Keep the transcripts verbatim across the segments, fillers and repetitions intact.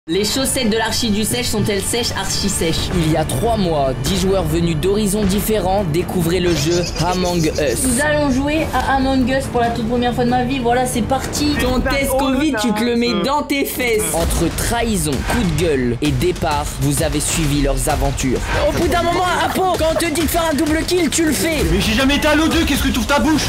Les chaussettes de l'archi du sèche sont-elles sèches, archi sèches? Il y a trois mois, dix joueurs venus d'horizons différents découvraient le jeu Among Us. Nous allons jouer à Among Us pour la toute première fois de ma vie. Voilà, c'est parti. Ton test Covid, tu te le mets dans tes fesses. Entre trahison, coup de gueule et départ, vous avez suivi leurs aventures. Au bout d'un moment, Apo, quand on te dit de faire un double kill, tu le fais. Mais j'ai jamais été à l'O deux, qu'est-ce que tu ouvres ta bouche?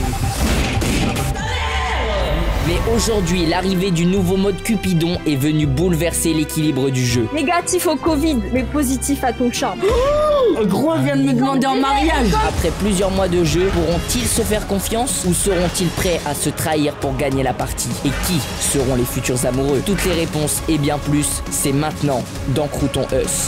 Mais aujourd'hui, l'arrivée du nouveau mode Cupidon est venue bouleverser l'équilibre du jeu. Négatif au Covid, mais positif à ton charme. Oh, gros vient de me demander en mariage. Après plusieurs mois de jeu, pourront-ils se faire confiance ou seront-ils prêts à se trahir pour gagner la partie? Et qui seront les futurs amoureux? Toutes les réponses et bien plus, c'est maintenant dans Crouton Us.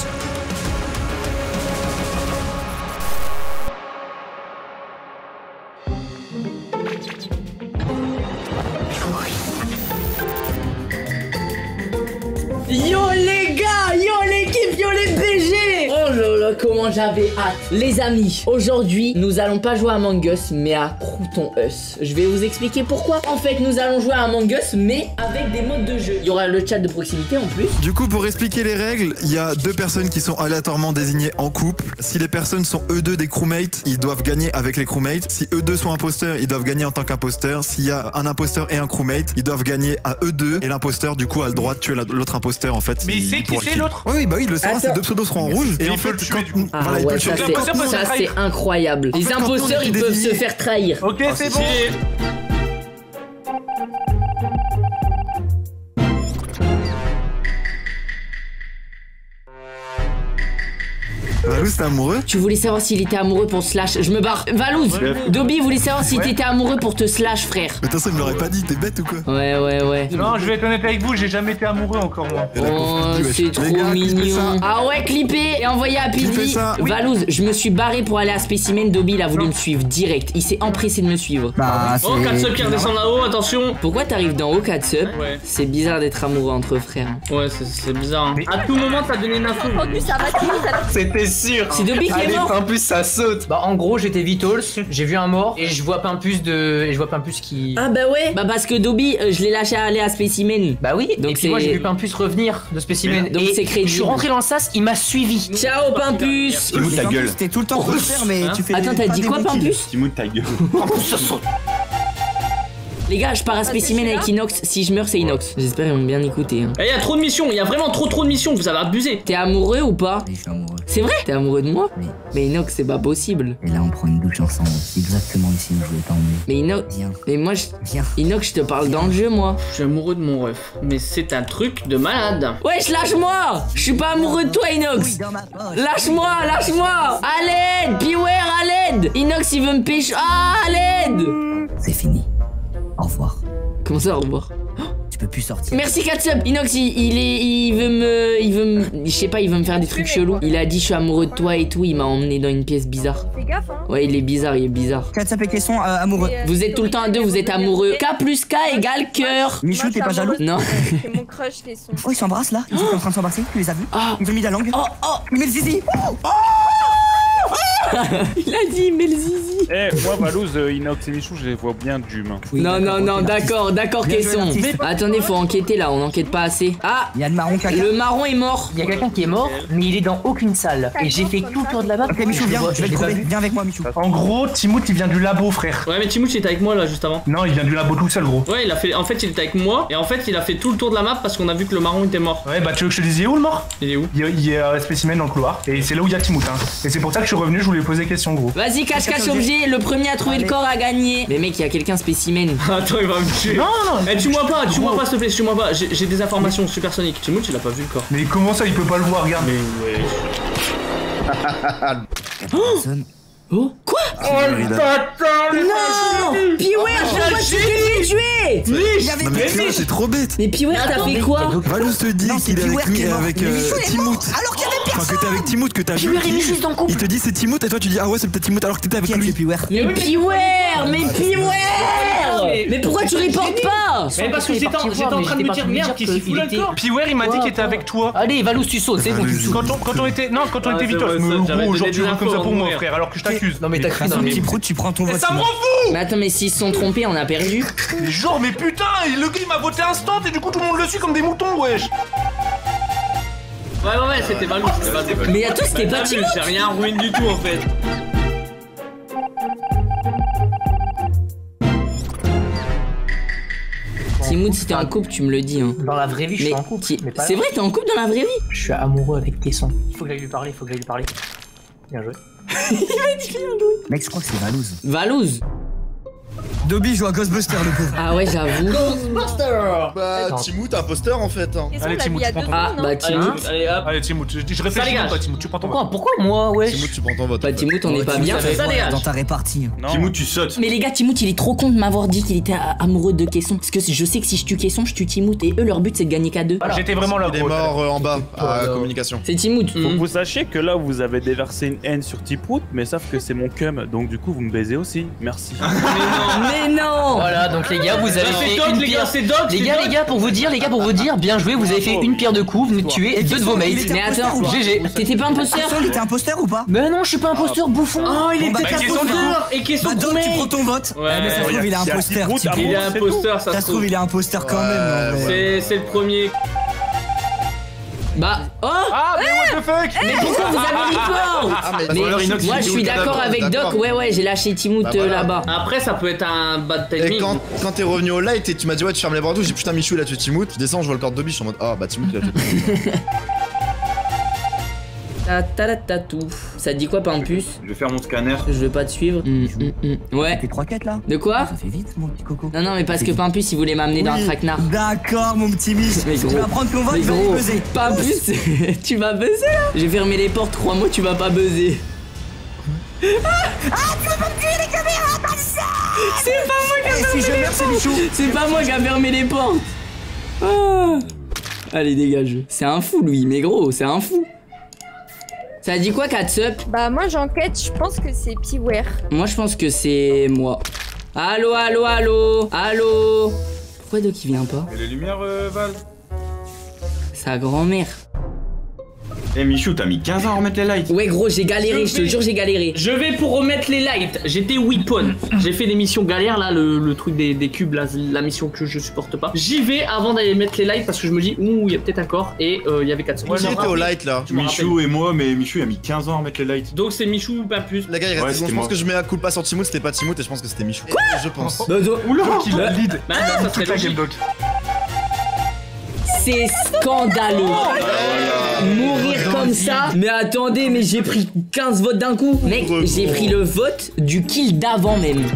Yo les gars, yo l'équipe, yo les B G. Oh là là, comment j'avais hâte. Les amis, aujourd'hui, nous allons pas jouer à Among Us, mais à Crouton Us. Je vais vous expliquer pourquoi. En fait, nous allons jouer à Among Us, mais avec des modes de jeu. Il y aura le chat de proximité en plus. Du coup, pour expliquer les règles, il y a deux personnes qui sont aléatoirement désignées en couple. Si les personnes sont eux deux des crewmates, ils doivent gagner avec les crewmates. Si eux deux sont imposteurs, ils doivent gagner en tant qu'imposteurs. S'il y a un imposteur et un crewmate, ils doivent gagner à eux deux. Et l'imposteur, du coup, a le droit de tuer l'autre imposteur, en fait. Mais il sait qui c'est l'autre? Oui, bah oui, il le saura, ces deux pseudos seront en rouge. Et en fait, quand... Ah voilà, il peut ouais, le tuer. ça c'est incroyable. En Les fait, imposteurs, ils peuvent désigné... se faire trahir. Ok, oh, c'est bon. Valouz, t'es amoureux? Tu voulais savoir s'il était amoureux pour slash. Je me barre. Valouz, ouais. Dobby voulait savoir si ouais. t'étais amoureux pour te slash, frère. Mais t'as ça, il me l'aurait pas dit, t'es bête ou quoi? Ouais, ouais, ouais. Non, je vais être honnête avec vous, j'ai jamais été amoureux encore, moi. Oh, c'est trop gars, mignon. Ah ouais, clippé et envoyé à Pidi. Oui. Valouz, je me suis barré pour aller à Spécimen. Dobby, il a voulu non. me suivre direct. Il s'est empressé de me suivre. Bah, oh, Katsup qui redescend là-haut, attention. Pourquoi t'arrives d'en haut, Katsup? Ouais. C'est bizarre d'être amoureux entre frères. Ouais, c'est bizarre. Hein. À tout moment, t'as donné une info. C'était sûr. C'est Dobby qui est mort. En plus, ça saute. Bah, en gros, j'étais Vitals, j'ai vu un mort et je vois Pimpus de. Et je vois Pimpus qui. Ah, bah ouais. Bah, parce que Dobby, euh, je l'ai lâché aller à Spécimen. Bah oui. Donc, et puis moi, j'ai vu Pimpus revenir de Spécimen. Donc, c'est crédible. Je suis rentré dans le sas, il m'a suivi. Ciao, Pimpus. Timout ta gueule. T'es tout le temps pour le faire, mais tu fais. Attends, t'as dit quoi, Pimpus? Timout ta gueule. Ça saute. Les gars, je pars à Spécimen avec Inox. Si je meurs, c'est Inox. J'espère qu'ils vont bien écouter. Hein. Il y a trop de missions, il y a vraiment trop trop de missions. Vous avez abusé. T'es amoureux ou pas? Oui, je suis amoureux. C'est vrai? T'es amoureux de moi? Oui. Mais Inox, c'est pas possible. Et là, on prend une douche ensemble. C'est exactement ici où je voulais t'emmener. Mais Inox. Viens. Mais moi, je. Viens. Inox, je te parle dans le jeu, moi. Je suis amoureux de mon ref. Mais c'est un truc de malade. Wesh, lâche-moi! Je suis pas amoureux de toi, Inox! Oui, dans ma poche. Lâche-moi, lâche-moi! À l'aide! Beware, à l'aide! Inox, il veut me pêcher. Ah, à l'aide! C'est fini. Au revoir. Comment ça, au revoir? Tu peux plus sortir. Merci Katsup. Inox, il, il est, il veut me, il veut me, je sais pas, il veut me faire des trucs chelous. Il a dit je suis amoureux de toi et tout. Il m'a emmené dans une pièce bizarre. Fais gaffe, hein. Ouais, il est bizarre, il est bizarre. Katsup et Caisson, euh, amoureux. Vous êtes tout le temps à deux, vous êtes amoureux. K plus K égale cœur. Michou, t'es pas jaloux? Non. C'est mon crush, les sons. Oh, ils s'embrassent là. Ils sont en train de s'embrasser. Tu les as vus? Ah. Ils ont mis la langue. Oh oh. Il met le zizi. Oh. Il a dit mais le zizi. Eh, hey, moi Valouz, euh, Inox et Michou, je les vois bien d'humain. Oui, non, non, non, d'accord, d'accord, Caisson. Attendez, faut enquêter là, on enquête pas assez. Ah, il y a le marron caca. Le marron est mort. Il y a quelqu'un qui est mort, mais il est dans aucune salle. Et j'ai fait tout le tour de la map. Ok, Michou, viens, je vais le trouver. Viens avec moi, Michou. En gros, Timout, il vient du labo, frère. Ouais, mais Timout, il était avec moi là juste avant. Non, il vient du labo tout seul, gros. Ouais, il a fait. En fait, il était avec moi. Et en fait, il a fait tout le tour de la map parce qu'on a vu que le marron était mort. Ouais, bah tu veux que je te dise, il est où le mort? Il est où? Il est à Spécimen dans le couloir. Et c'est là où il y a Timout, hein. Et c'est pour ça que je suis revenu, je voulais poser des questions, gros. Vas-y, cache-cache objet, le premier à trouver le corps a gagné. Mais mec, il y a quelqu'un Spécimen. Attends, il va me tuer. Non, non, eh, tue-moi pas, tue-moi pas, s'il te plaît, tue-moi pas. J'ai des informations supersoniques. Timout, il a pas vu le corps. Mais comment ça, il peut pas le voir, regarde. Mais ouais. Oh, oh quoi? Oh le bâtard! Non! Beware, pourquoi tu veux me tuer? Non mais Cléo, c'est trop bête. Mais Beware, t'as fait quoi? Valouz te dit qu'il est avec, mi avec euh, Timout. Alors qu'il y avait personne. Enfin que t'es avec Timout, que t'as vu. Il te dit c'est Timout et toi tu dis ah ouais c'est peut-être Timout alors que t'étais avec lui. Mais Beware, mais Beware! Mais pourquoi tu reportes pas? Mais parce que j'étais en train de me dire merde qui s'y fout le corps. Beware, il m'a dit qu'il était avec toi. Allez, Valouz, tu sautes, c'est bon, tu sautes. Quand on était. Non, quand on était Vitals, mais gros, aujourd'hui tu veux comme ça pour moi, frère, alors que je t'accuse. Non mais t'as crié dans le petit prout, tu prends ton vote. Ça m'en fout! Mais attends, mais s'ils se sont trompés, on a perdu. Mais genre, mais putain, le gars il m'a voté instant et du coup tout le monde le suit comme des moutons, wesh. Ouais, ouais, ouais, c'était Valou, c'était Valou. Mais à tous, c'était pas Timout. J'ai rien ruiné du tout en fait. Timout, si t'es en couple, tu me le dis. Hein. Dans la vraie vie, je suis Mais en couple. qui- mais pas C'est là. vrai, t'es en couple dans la vraie vie? Je suis amoureux avec Tesson. Il faut que j'aille lui parler, il faut que j'aille lui parler. Bien joué. Mec, je crois que c'est Valouz. Valouz. Dobby joue à Ghostbuster, le pauvre. Ah ouais, j'avoue. Bah, Attends. Timout, imposteur en fait. hein. Allez, Timout, tu prends ton Ah, vote. bah Allez, Timout. allez hop. Allez, Timout, je, je Ça réfléchis dégage. même pas, Timout, tu prends ton vote. Pourquoi Pourquoi moi, wesh? Timout, tu prends ton vote. Bah Timout, on est pas bien. Ça dégage. Dans ta répartie. Non. Timout, tu sautes. Mais les gars, Timout, il est trop con de m'avoir dit qu'il était a- amoureux de Caisson. Parce que je sais que si je tue Caisson, je tue Timout. Et eux, leur but, c'est de gagner qu'à deux. Voilà. J'étais vraiment là, Il est gros. mort euh, en bas, à alors. communication. C'est Timout. Faut que vous sachiez que là, vous avez déversé une haine sur Tiprout, mais sauf que c'est mon cum, donc du coup, vous me baisez aussi. Merci. Mais non. Voilà, donc les gars, vous avez Ça, fait c'est doc, une les gars, pierre. c'est doc. Les c'est gars, doc. les gars, pour vous dire, les gars, pour vous dire, bien joué, vous avez fait une pierre de coups, vous venez de tuer deux de vos mates. Mais attends, G G. t'étais pas imposteur? Il était imposteur ou pas? Mais non, je suis pas imposteur, bouffon. Oh, il Bon, bah, était question imposteur. Et question Bah, donc tu prends crewmate. ton vote. Ouais, Eh, mais ça se ouais, trouve, il est y a imposteur. Tiprout, Tiprout. Il est c'est imposteur, ça Ça se se trouve, trouve. il est imposteur quand Ouais, même. en vrai. C'est c'est le premier. Bah, oh. Ah, mais what the fuck? Mais pourquoi vous avez report? Ah, mais, Mais alors, Inox, moi il je dit suis oui, d'accord avec d'accord. Doc, ouais ouais j'ai lâché Timout Bah, euh, voilà. là-bas. Après, ça peut être un bad Et timing. quand, quand t'es revenu au light et tu m'as dit ouais tu fermes les bras, j'ai dit putain Michou il a tué Timout, je descends je vois le corps de Dobby, je suis en mode ah bah Timout il a tué Timout. Ta ta ta ta tout. Ça te dit quoi Pampus? Je vais faire mon scanner. Je veux pas te suivre. Hum, hum, hum. Ouais. Tes trois quêtes là? De quoi? Ça fait vite, mon petit coco. Non non mais parce que Pampus il voulait m'amener dans un Oui. traquenard. D'accord, mon petit Mich. Mais Tu gros. vas prendre ton vote, Mais tu vas gros, y buzzer. Pampus, tu vas buzzer là? J'ai fermé les portes, crois-moi tu vas pas buzzer. Ah, tu vas pas me tuer les caméras, pas ça. C'est pas moi qui a Et si je fermé les meurs, c'est portes. Michou. C'est pas moi qui a fermé les portes. Ah. Allez dégage. C'est un fou lui, mais gros, c'est un fou. Ça dit quoi Katsup? Bah moi j'enquête, je pense que c'est Piware. Moi je pense que c'est moi. Allô, allô, allô, allô. Pourquoi Doc il vient pas? Et les lumières, euh, Val? Sa grand-mère. Eh Michou, t'as mis quinze ans à remettre les lights. Ouais gros j'ai galéré, je te jure j'ai galéré. Je vais pour remettre les lights. J'étais weapon. J'ai fait des missions galères là, le, le truc des, des cubes, là, la mission que je supporte pas. J'y vais avant d'aller mettre les lights parce que je me dis, ouh, il y a peut-être un corps et euh, il y avait quatre secondes. Qui était au light là? Je me Michou et moi, mais Michou il a mis quinze ans à remettre les lights. Donc c'est Michou ou pas plus. Les gars il reste Ouais, deux secondes, c'était je pense moi. que je mets un coup pas sur Timout, c'était pas Timout et je pense que c'était Michou. Quoi? Je pense. Bah, do- Doc, il lead. Bah non, ça serait Toute la game, logique. Doc. C'est scandaleux. Mourir comme ça. Mais attendez, mais j'ai pris quinze votes d'un coup. Mec, j'ai pris le vote du kill d'avant même.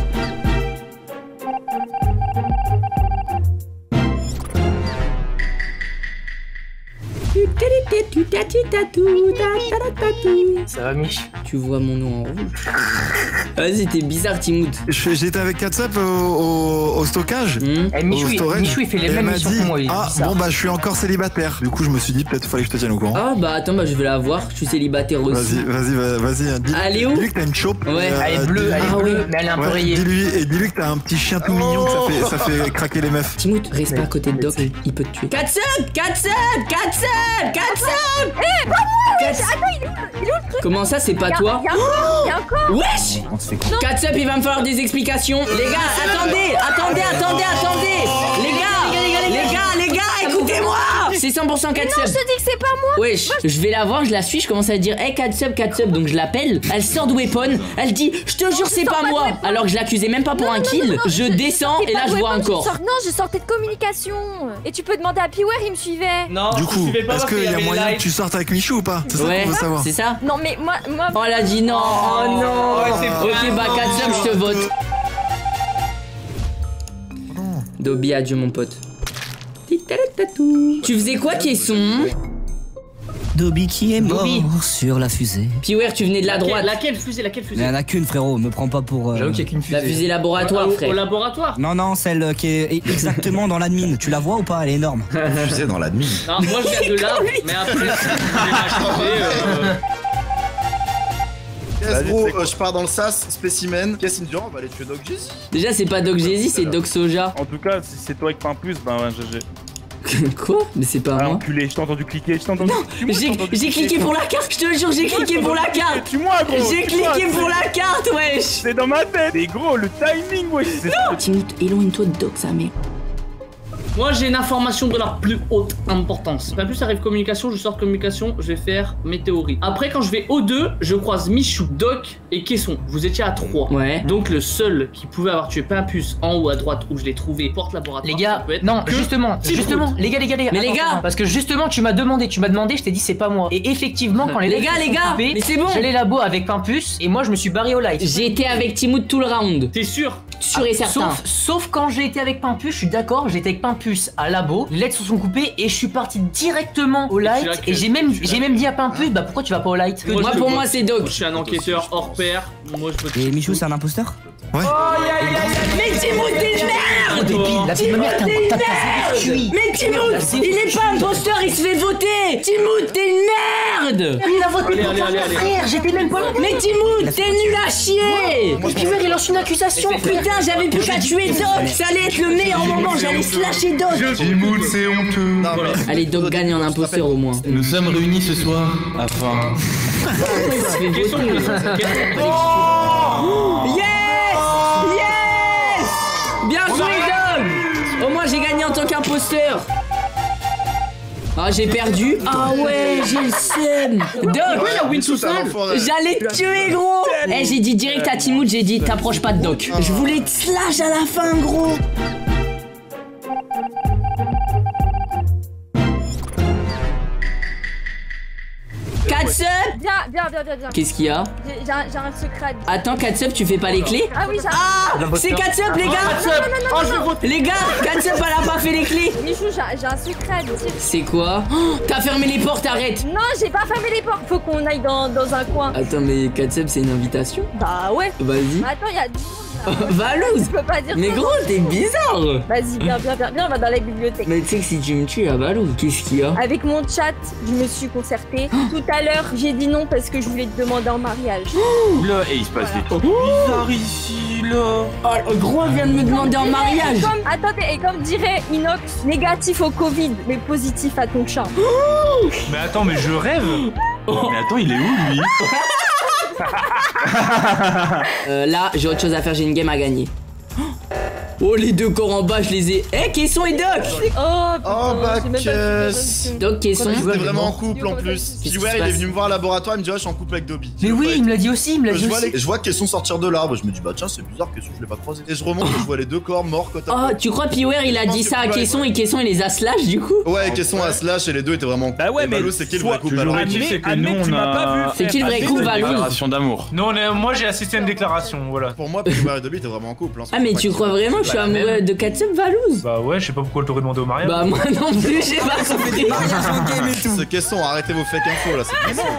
Ça va, Mich? Tu vois mon nom en rouge. Vas-y, t'es bizarre, Timout. Je- J'étais avec Katsup au, au- au stockage. Hmm. Eh, Michou, Au il, storage. Michou, il fait les Et elle mêmes m'a missions dit, que moi, il est ah bizarre. bon bah je suis encore célibataire. Du coup je me suis dit peut-être fallait que je te tienne au courant. Ah bah attends, bah je vais la voir. Je suis célibataire aussi. Vas-y, vas-y, va- vas-y. hein, dis- Elle est où? Dis-lui que t'as une chope. Ouais. euh, Elle est bleue, elle Ah est ouais. bleue, mais elle est un peu Ouais, rayée. dis-lui et dis-lui que t'as un petit chien tout mignon que ça fait, ça fait craquer les meufs. Timout, reste pas à côté de Doc, il peut te tuer. Katsup, Katsup, Katsup, Katsup. Eh, pas moi. Attends, il est où, il est où le truc? Comment ça, c'est pas toi? Il y a un corps, il y a un corps. Wesh! On se fait quoi? Katsup, il va me falloir des explications. Les gars, attendez, attendez, attendez, attendez. Les gars, les gars, les gars, écoutez-moi. C'est cent pour cent Non, Katsup. je te dis que c'est pas moi. Wesh, je vais la voir, je la suis, je commence à dire hey Katsup, Katsup, donc je l'appelle, elle sort de weapon, elle dit je te jure c'est sors pas pas de moi, weapon. alors que je l'accusais même pas pour Non, un non, kill, non, non, je descends sortais et là pas de je vois weapon, un corps. sors- Non, je sortais de communication. Et tu peux demander à Piware, il me suivait. Non, Du je coup, suivais pas est-ce parce qu'il qu'il y a avait moyen les que tu sortes avec Michou ou pas? C'est ça Ouais, qu'on veut savoir. c'est ça. Non, mais moi, moi. Oh elle a dit non, oh non. Ouais, c'est Ok bah vraiment- Katsup, je te vote. Dobby, adieu mon pote. Tu faisais quoi Caisson? Dobby qui est mort Dobby. sur la fusée. Piware, tu venais de la Laquelle, droite. laquelle fusée, laquelle Il fusée? y en a qu'une, frérot, me prends pas pour. euh, J'avoue qu'il y a qu'une fusée. La fusée laboratoire Au- Au frère. laboratoire. Non, non, celle qui est exactement dans l'admin. Tu la vois ou pas? Elle est énorme. Fusée dans l'admin. Non, moi je viens de là, mais après, j'ai ma fusée. euh, Yes, Vas-y, gros, c'est quoi euh, je pars dans le sas, spécimen. Qu'est-ce qu'il me dit? On va aller tuer Doc Jesse. Déjà c'est pas Doc Jay-Z, c'est Doc Soja. En tout cas, si c'est toi avec pain plus, ben ouais, G G. Quoi? Mais c'est pas Ah, moi. enculé, je t'ai entendu cliquer, je t'ai entendu. Tue-moi, je J'ai t'ai entendu j'ai cliqué pour la carte, je te le jure, j'ai cliqué pour la carte. Tue-moi, gros. J'ai tue-moi, cliqué pour c'est- la carte, wesh. C'est dans ma tête. Et gros, le timing, wesh. c'est ça. Timout, éloigne-toi de Doc, sa mère. Moi j'ai une information de la plus haute importance. En plus arrive communication, je sors de communication, je vais faire météorite. Après quand je vais O deux, je croise Michou, Doc et Caisson. Vous étiez à trois. Ouais. Donc le seul qui pouvait avoir tué Pimpus en haut à droite où je l'ai trouvé, porte laboratoire. Les gars, non, justement, justement, les gars, les gars, les gars. Mais les gars, parce que justement tu m'as demandé, tu m'as demandé, je t'ai dit c'est pas moi. Et effectivement quand les les gars, les gars, coupés, mais c'est bon. J'allais labo avec Pimpus et moi je me suis barré au light. J'ai été avec Timout tout le round. T'es sûr? Sûr et certain. Sauf, sauf quand j'ai été avec Pimpus, je suis d'accord, j'étais avec Pimpus à labo, les lights se sont coupés et je suis parti directement au light. Et j'ai même, j'ai même dit à Pimpus, bah pourquoi tu vas pas au light? Moi, Moi pour moi c'est Doc. Je suis un enquêteur hors pair. Moi je peux. Et Michou, c'est un imposteur? Ouais. Mais Timout, t'es merde. Débile, la vie de ma mère, t'as pas Mais Timout, il est pas imposteur, il se fait voter. Timout, t'es une merde. Il a voté Allez, pour allez, ça, allez, allez. frère, j'étais même pas là. Mais Timout, t'es nul à chier. Et puis il lance une accusation. Putain, j'avais plus qu'à tuer Doc. Ça allait être le meilleur moment, j'allais slasher Doc. Timout, c'est honteux. Non, mais- Allez, Doc gagne en imposteur au moins. Nous sommes réunis ce soir afin. Caisson, Yes! Yes! Bien joué, Doc! Au moins, j'ai gagné en tant qu'imposteur. Ah, j'ai perdu. Ah ouais, j'ai le seum. Doc! il a win tout seul. J'allais te tuer, gros! Eh, j'ai dit direct à Timout, j'ai dit t'approches pas de Doc. Je voulais te slash à la fin, gros. Katsup! Viens, viens, viens, viens, viens. Qu'est-ce qu'il y a? J'ai j'ai un, j'ai un secret à dire. Attends, Katsup, tu fais pas les clés? Ah oui, j'ai un... Ah! C'est Katsup, les gars! Les gars, Katsup, elle a pas fait les clés! Michou, j'ai j'ai un secret à dire. C'est quoi? Oh, t'as fermé les portes, arrête! Non, j'ai pas fermé les portes. Faut qu'on aille dans, dans un coin. Attends, mais Katsup, c'est une invitation? Bah ouais. Vas-y. Attends, il y a du monde là. Valouz! Je peux pas dire Mais ça. gros, t'es bizarre! Vas-y, viens, viens, viens, viens, on va dans la bibliothèque. Mais tu sais que si tu me tues à Valouz, qu'est-ce qu'il y a? Avec mon chat, je me suis concertée. Tout à l'heure, j'ai dit non parce que je voulais te demander en mariage. Là, et il se passe des trucs bizarres ici, là. Oh, gros, elle vient de me demander en mariage! Et comme, attendez, et comme dirait Inox, négatif au Covid, mais positif à ton chat. Mais attends, mais je rêve. Mais attends, il est où, lui? Euh, là, j'ai autre chose à faire, j'ai une game à gagner. Oh, les deux corps en bas, je les ai. Eh, Caisson et Doc! Oh putain, Oh bah j'ai même pas qu'est-ce- Doc, Caisson. J'étais vraiment en couple en plus. Qu'est-ce qui Piware se il est passe venu me voir au laboratoire, il me dit ouais je suis en couple avec Dobby. Mais oui, il me l'a dit aussi, il me l'a Je dit vois, aussi. les... je vois Caisson sortir de l'arbre, je me dis bah tiens c'est bizarre Caisson je l'ai pas croisé. Et je remonte et je vois les deux corps morts côte à Oh, côte. tu crois Piware, il a dit ça à Caisson et Caisson, il les a slash du coup? Ouais Caisson a slash et les deux étaient vraiment en couple. Bah ouais, Et mais Valou, c'est qui le soit- vrai couple toujours alors est-il, c'est que nous, admets que tu on m'as pas vu a- C'est qui le vrai admets coup, que- Valouz? Déclaration d'amour. Non, on est- moi j'ai assisté à une déclaration, voilà. Pour moi Piware et Dobby étaient vraiment en couple. hein, Ah, mais c'est tu pas crois qui- vraiment que je suis Bah, amoureux de Katsup, Valouz? Bah ouais, je sais pas pourquoi elle t'aurait demandé au mariage. Bah, moi non plus, j'ai pas compris. C'est Caisson, arrêtez vos fake infos là, c'est bizarre.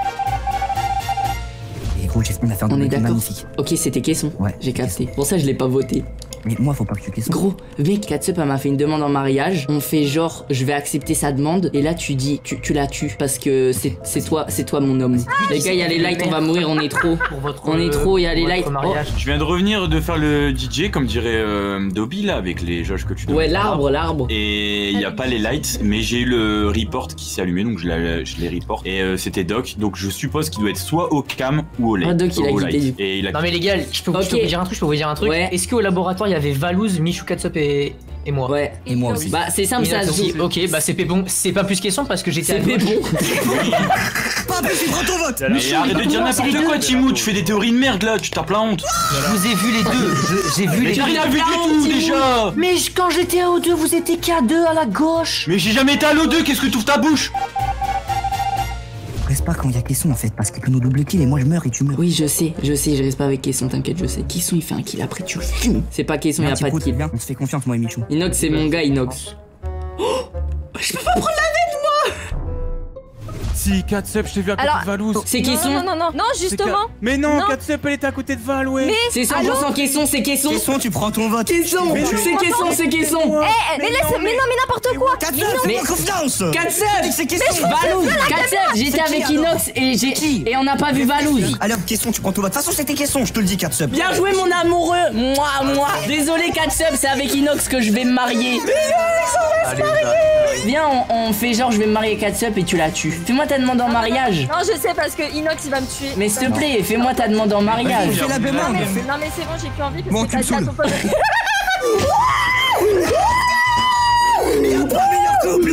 Et gros, j'espère faire On de est d'accord. magnifique. Ok, c'était Caisson. Ouais. J'ai capté. Pour ça, je l'ai pas voté. Mais moi, faut pas que tu questions. Gros, mec, Katsup, elle m'a fait une demande en mariage. On fait genre, je vais accepter sa demande. Et là, tu dis, tu, tu la tues. Parce que c'est c'est toi, c'est toi mon homme. Les gars, il y a les lights, on va mourir, on est trop. Pour votre, On est trop, il y a les pour votre lights. mariage. Je viens de revenir de faire le D J, comme dirait euh, Dobby, là, avec les jauges que tu donnes. Ouais, l'arbre, l'arbre. Et il n'y a pas les lights, mais j'ai eu le report qui s'est allumé, donc je, la- je les report. Et euh, c'était Doc, donc je suppose qu'il doit être soit au cam ou au light. Ah, Doc, il a au quitté, light. du- Et il a Non mais les gars, je peux, je peux Ok. vous dire un truc, je peux vous dire un truc. Ouais. Est-ce qu'au laboratoire il y avait Valouz, Michou, Katsup et, et moi? Ouais. Et moi aussi. Bah, c'est simple, ça Inox se aussi. joue. Ok, bah c'est Pépon, c'est pas plus question parce que j'étais à C'est gauche. bon. Pas plus, tu prends ton vote. Et arrête de dire n'importe quoi, Timou, tu fais des théories de merde là, tu tapes la honte. Je vous ai vu les deux, Je- j'ai vu Mais les j'ai deux. rien vu du tout déjà. Mais je- quand j'étais à O deux, vous étiez qu'à deux à la gauche. Mais j'ai jamais été à l'O deux, qu'est-ce que tu ouvres ta bouche? Reste pas quand il y a question en fait, parce qu'il peut nous double kill et moi je meurs et tu meurs. Oui, je sais, je sais, je reste pas avec Caisson, t'inquiète, je sais. Caisson, il fait un kill, après tu le fumes. C'est pas Caisson, il y a pas de kill. Bien, on se fait confiance, moi et Michou. Inox, c'est mon gars, Inox. Oh, je peux pas prendre la vête, moi. Si, Katsup, je t'ai vu à côté Alors- de Valouz. C'est Non, Caisson. non, non, non, non, justement. Mais non, Non. Katsup, elle était à côté de Val, ouais. Mais C'est cent pour cent Caisson, c'est Caisson. Question, tu prends ton vote. Caisson, Mais tu- c'est Caisson, c'est Caisson. Eh, eh, mais laisse, mais non, mais n'importe quoi. Katsup, Mais- fais-moi confiance. Katsup. C'est question. Valouz, Katsup, j'étais C'est qui, avec alors Inox et j'ai Qui et on n'a pas vu Valouz. Alors, question, tu prends ton vote. De toute façon, c'était question, je te le dis, Katsup. Bien joué mon amoureux. Moi, moi. Désolé Katsup, c'est avec Inox que je vais me marier. Viens, on, on fait genre je vais me marier avec Katsup et tu la tues. Fais-moi ta demande en mariage. Non, je sais parce que Inox il va me tuer. Mais s'il te plaît, fais-moi ta demande en mariage. Fais la Non demande. mais, non mais c'est bon, j'ai plus envie parce Bon, que tu t'as me dit à saoules. ton pote.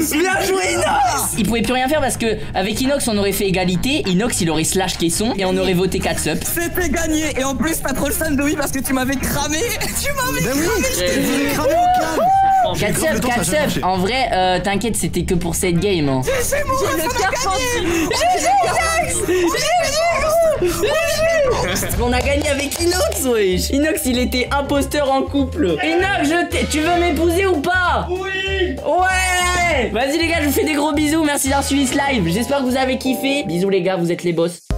Bien joué Inox. Il pouvait plus rien faire parce que avec Inox on aurait fait égalité. Inox il aurait slash caisson et on aurait voté quatre subs. C'était gagné. Et en plus t'as trop le seum de oui parce que tu m'avais cramé. Tu m'avais cramé. Je t'ai cramé au calme. quatre subs, quatre subs. En vrai, euh, t'inquiète, c'était que pour cette game. Hein. C'est bon, J'ai le cœur pendu. On a gagné avec Inox, wesh. Inox, il était imposteur en couple. Inox, je t'ai... tu veux m'épouser ou pas? Oui. Ouais. Vas-y les gars, je vous fais des gros bisous. Merci d'avoir suivi ce live. J'espère que vous avez kiffé. Bisous les gars, vous êtes les boss.